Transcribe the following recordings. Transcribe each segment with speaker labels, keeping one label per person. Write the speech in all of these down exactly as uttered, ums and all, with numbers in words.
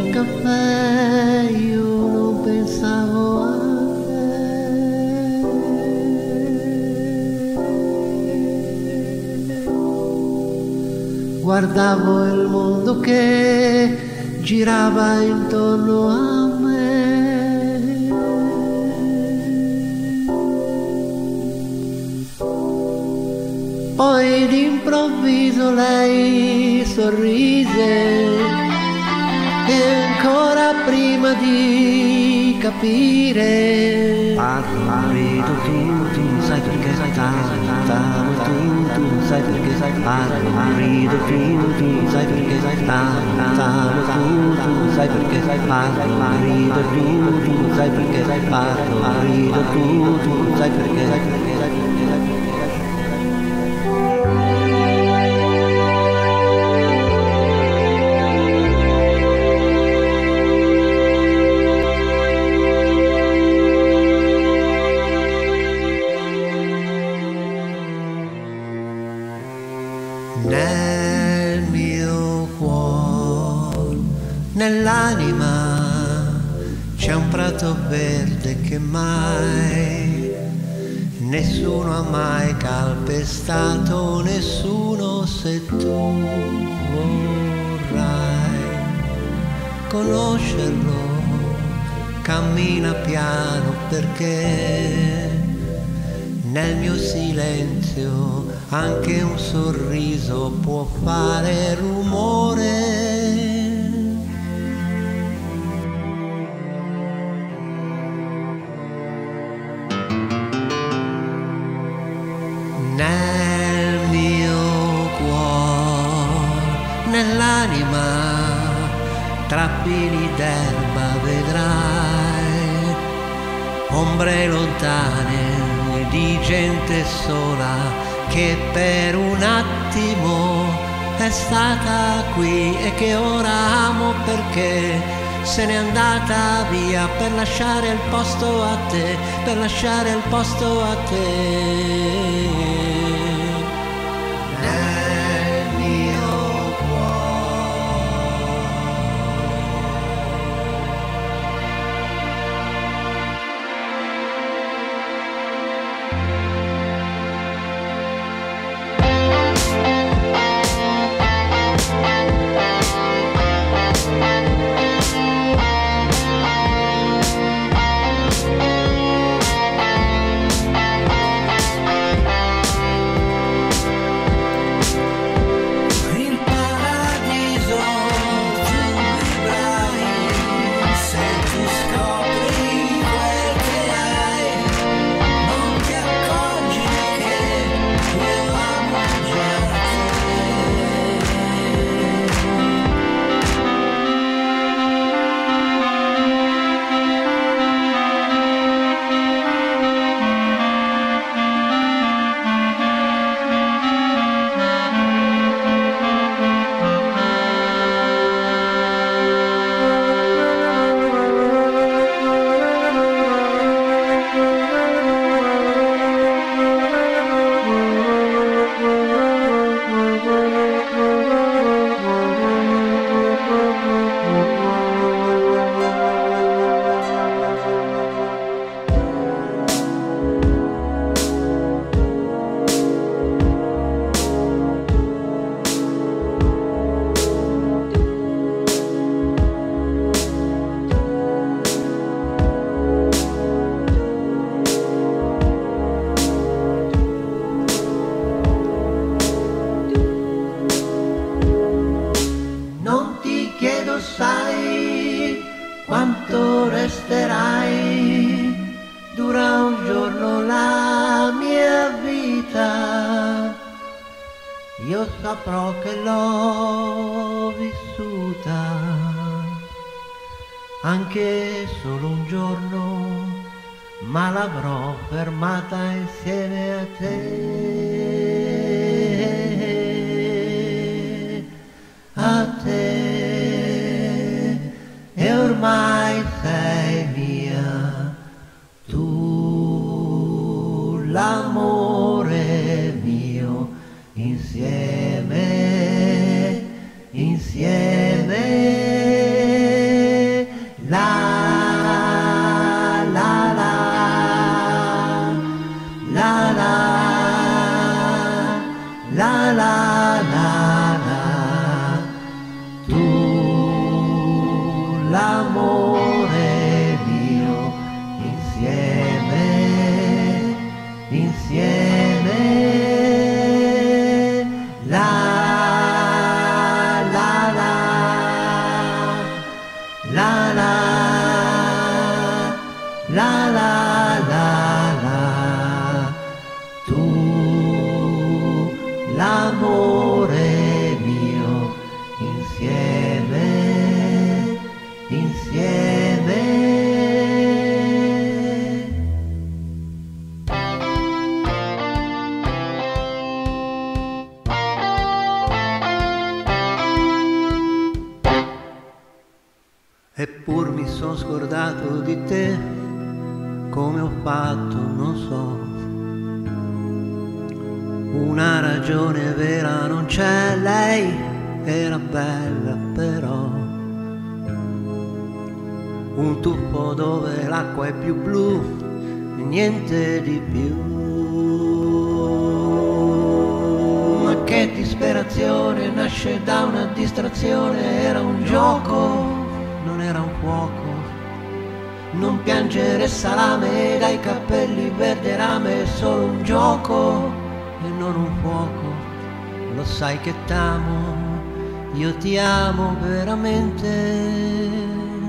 Speaker 1: caffè io non pensavo a te. Guardavo il mondo che girava intorno a me. Poi d'improvviso lei sorrise e ancora prima di capire
Speaker 2: parli tu, tu sai perché sai tanto, tu, tu sai perché sai parli tu, tu sai perché sai tanto, tu, tu sai perché sai parli tu, tu sai perché sai parli tu, tu sai perché sai perché sai perché
Speaker 1: nel mio cuore, nell'anima c'è un prato verde che mai nessuno ha mai calpestato, nessuno. Se tu vorrai conoscerlo, cammina piano perché nel mio silenzio anche un sorriso può fare rumore. Nel mio cuore, nell'anima, tra fili d'erba vedrai ombre lontane di gente sola che per un attimo è stata qui e che ora amo perché se n'è andata via per lasciare il posto a te, per lasciare il posto a te. Nel mio cuore. Sai quanto resterai, dura un giorno la mia vita, io saprò che l'ho vissuta, anche solo un giorno, ma l'avrò fermata insieme a te, a te. E ormai sei mia, tu l'amore mio, insieme, insieme.
Speaker 2: Eppur mi son scordato di te, come ho fatto non so. Una ragione vera non c'è, lei era bella però. Un tuffo dove l'acqua è più blu e niente di più. Ma che disperazione nasce da una distrazione, era un gioco, non era un fuoco. Non piangere salame dai capelli verde rame, è solo un gioco e non un fuoco. Lo sai che t'amo, io ti amo veramente.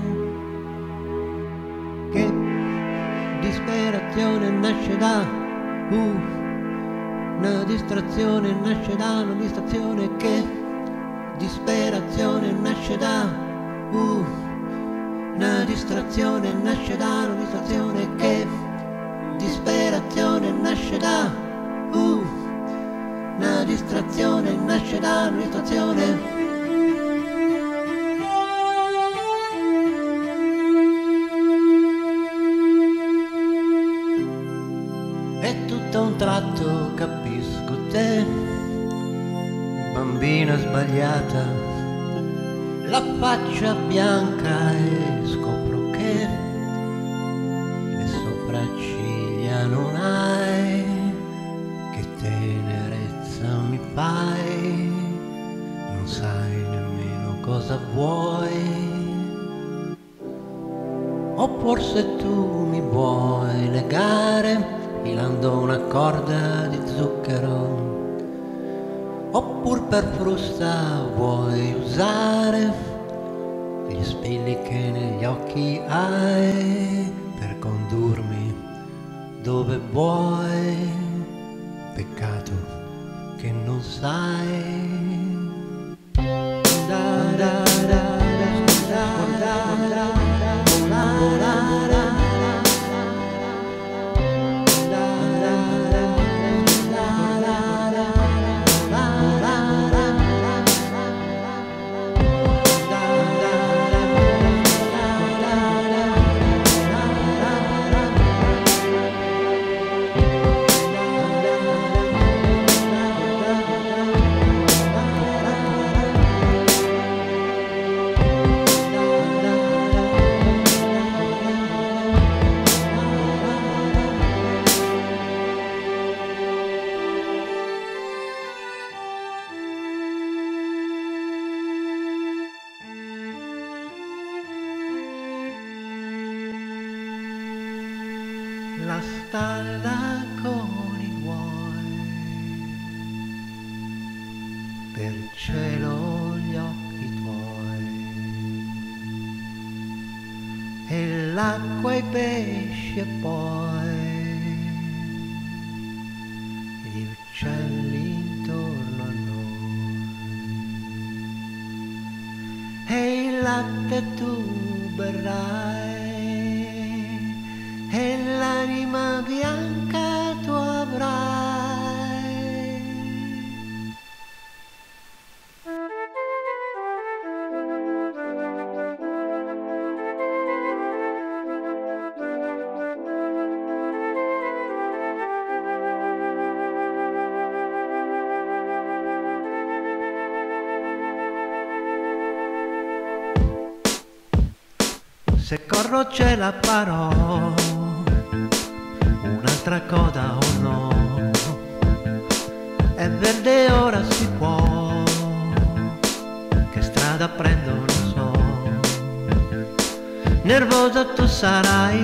Speaker 2: Che disperazione nasce da uh, una distrazione, nasce da una distrazione. Che disperazione nasce da uh, una distrazione, nasce da una distrazione. Che disperazione nasce da uh, una distrazione, nasce da una distrazione. E tutto a un tratto capisco te, bambina sbagliata, la faccia bianca, e scopro che le sopracciglia non hai. Che tenerezza mi fai, non sai nemmeno cosa vuoi. O forse tu mi vuoi legare filando una corda di zucchero, oppur per frusta vuoi usare gli spilli che negli occhi hai per condurmi dove vuoi. Peccato che non sai. La stalla con i buoi, per il cielo gli occhi tuoi, e l'acqua i pesci e poi gli uccelli intorno a noi, e il latte tu berrai, e l'anima bianca tu avrai. Se corro ce la farò, un'altra coda o no, è verde ora si può, che strada prendo non so. Nervosa tu sarai,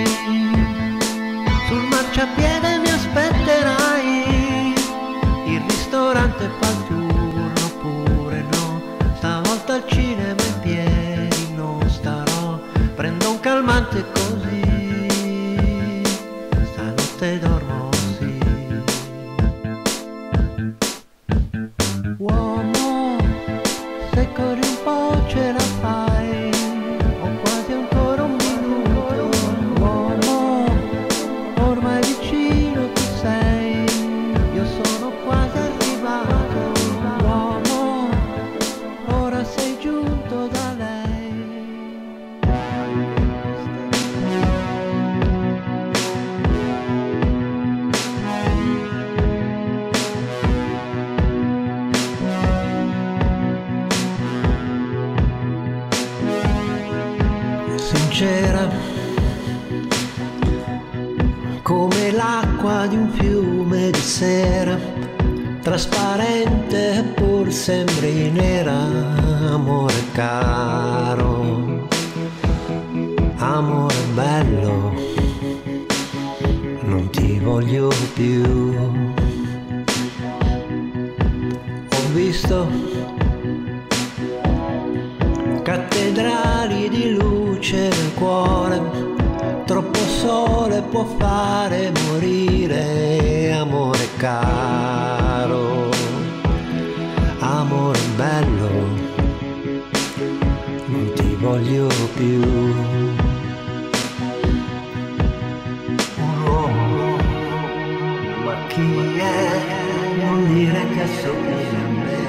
Speaker 2: sul marciapiede mi aspetterai, il ristorante fa il turno oppure no, stavolta al cinema in piedi non starò, prendo un calmante così, stanotte dormo sì. Uomo, se corri un po' ce la fai, ho quasi ancora un minuto. Uomo, ormai vicino tu sei, io sono quasi arrivato. leggera come l'acqua di un fiume di sera, trasparente pur sembri nera. Amore caro, amore bello, non ti voglio più. Ho visto cattedrali di luce nel cuore, troppo sole può fare morire. Amore caro, amore bello, non ti voglio più. Un uomo, ma chi è? Non dire che assomiglia a me.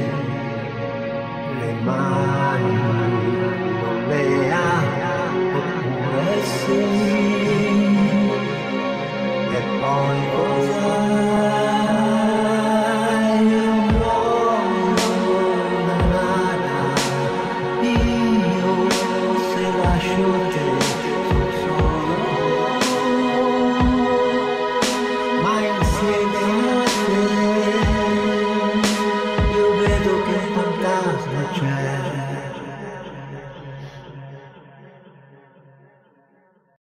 Speaker 2: Le mani non le ha, oppure sì. E poi cos'hai? Un uomo, una nana. Io se lascio te sono solo, ma insieme a te io vedo che fantasma c'è.